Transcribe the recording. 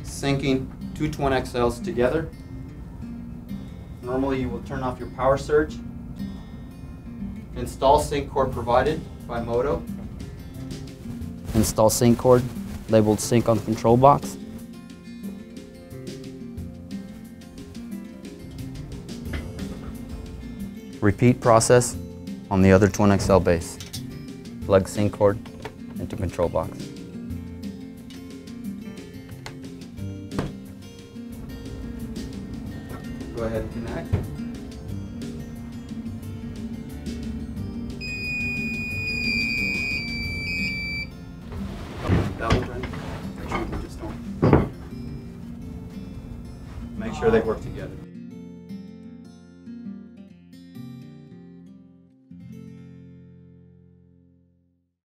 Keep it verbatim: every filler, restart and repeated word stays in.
syncing two Twin X Ls together. Normally you will turn off your power surge, install sync cord provided by Moto, install sync cord labeled sync on the control box. Repeat process on the other Twin X L base. Plug sync cord into control box. Go ahead and connect. That one, make sure you just don't. Make sure they work together.